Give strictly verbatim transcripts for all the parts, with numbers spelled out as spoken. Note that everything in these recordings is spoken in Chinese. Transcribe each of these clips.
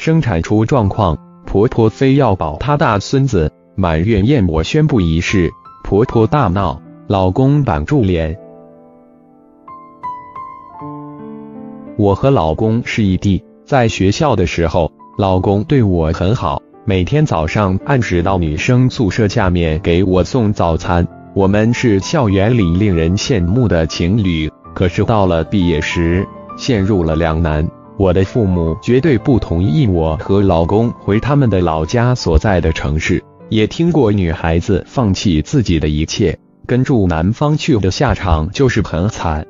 生产出状况，婆婆非要保她大孙子。满月宴我宣布仪式，婆婆大闹，老公板住脸。我和老公是异地，在学校的时候，老公对我很好，每天早上按时到女生宿舍下面给我送早餐。我们是校园里令人羡慕的情侣。可是到了毕业时，陷入了两难。我的父母绝对不同意我和老公回他们的老家所在的城市，也听过女孩子放弃自己的一切，跟住南方去的下场就是很惨。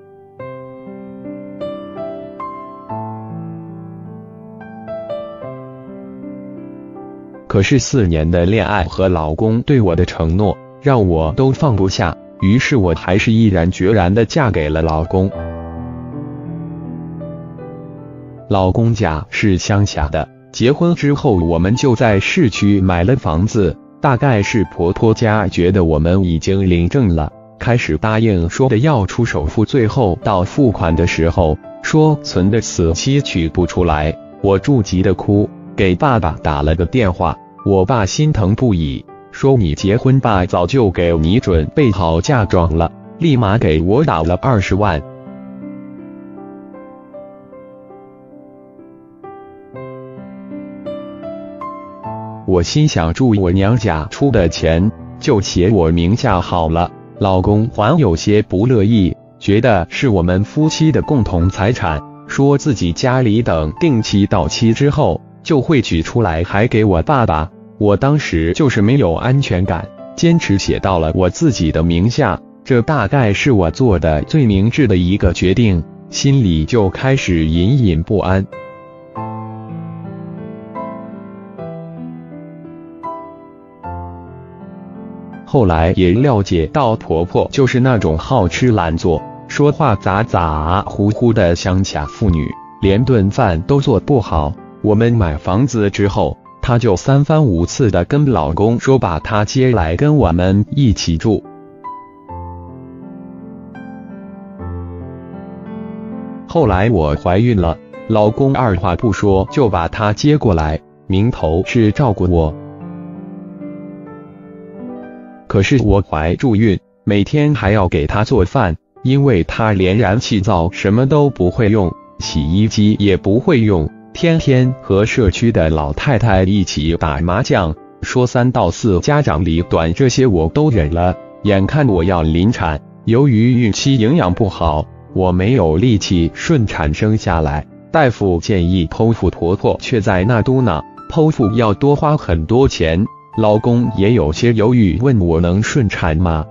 可是四年的恋爱和老公对我的承诺，让我都放不下，于是我还是毅然决然地嫁给了老公。老公家是乡下的，结婚之后我们就在市区买了房子。大概是婆婆家觉得我们已经领证了，开始答应说的要出首付，最后到付款的时候说存的死期取不出来，我着急的哭，给爸爸打了个电话。我爸心疼不已，说你结婚吧，早就给你准备好嫁妆了，立马给我打了二十万。我心想，住我娘家出的钱就写我名下好了。老公还有些不乐意，觉得是我们夫妻的共同财产，说自己家里等定期到期之后就会取出来，还给我爸爸。我当时就是没有安全感，坚持写到了我自己的名下，这大概是我做的最明智的一个决定，心里就开始隐隐不安。后来也了解到，婆婆就是那种好吃懒做、说话咋咋呼呼的乡下妇女，连顿饭都做不好。我们买房子之后，她就三番五次的跟老公说把她接来跟我们一起住。后来我怀孕了，老公二话不说就把她接过来，名头是照顾我。可是我怀住孕，每天还要给她做饭，因为她连燃气灶什么都不会用，洗衣机也不会用，天天和社区的老太太一起打麻将，说三道四，家长里短，这些我都忍了。眼看我要临产，由于孕期营养不好，我没有力气顺产生下来，大夫建议剖腹，婆婆却在那嘟囔剖腹要多花很多钱。老公也有些犹豫，问我能顺产吗？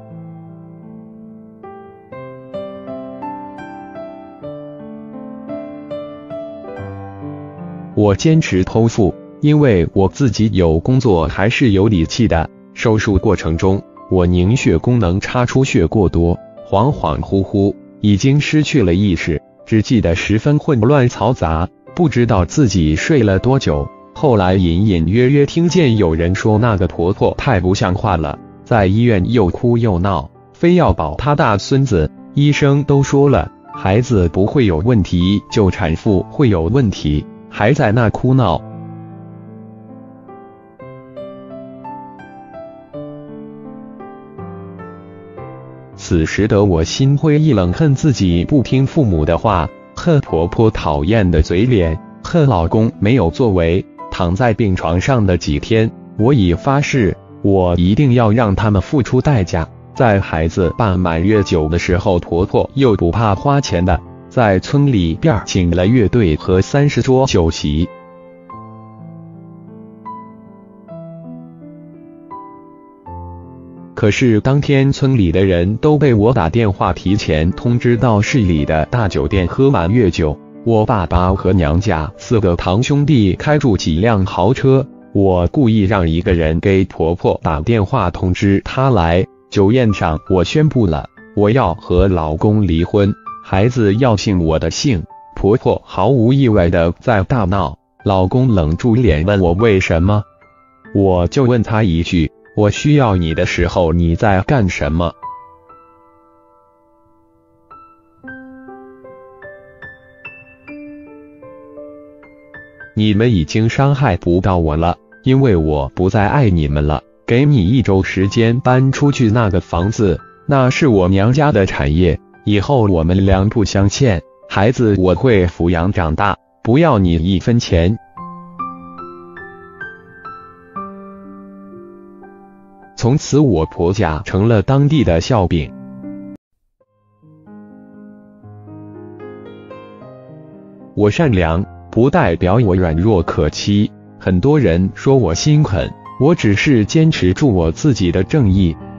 我坚持剖腹，因为我自己有工作，还是有力气的。手术过程中，我凝血功能差，出血过多，恍恍惚惚，已经失去了意识，只记得十分混乱嘈杂，不知道自己睡了多久。后来隐隐约约听见有人说那个婆婆太不像话了，在医院又哭又闹，非要保她大孙子。医生都说了，孩子不会有问题，就产妇会有问题，还在那哭闹。此时的我心灰意冷，恨自己不听父母的话，恨婆婆讨厌的嘴脸，恨老公没有作为。躺在病床上的几天，我已发誓，我一定要让他们付出代价。在孩子办满月酒的时候，婆婆又不怕花钱的，在村里边请了乐队和三十桌酒席。可是当天村里的人都被我打电话提前通知到市里的大酒店喝满月酒。我爸爸和娘家四个堂兄弟开住几辆豪车，我故意让一个人给婆婆打电话通知她来。酒宴上，我宣布了我要和老公离婚，孩子要姓我的姓。婆婆毫无意外的在大闹，老公冷住脸问我为什么，我就问他一句，我需要你的时候你在干什么？ 你们已经伤害不到我了，因为我不再爱你们了。给你一周时间搬出去，那个房子，那是我娘家的产业，以后我们两不相欠，孩子我会抚养长大，不要你一分钱。从此我婆家成了当地的笑柄。我善良，不代表我软弱可欺。很多人说我心狠，我只是坚持住我自己的正义。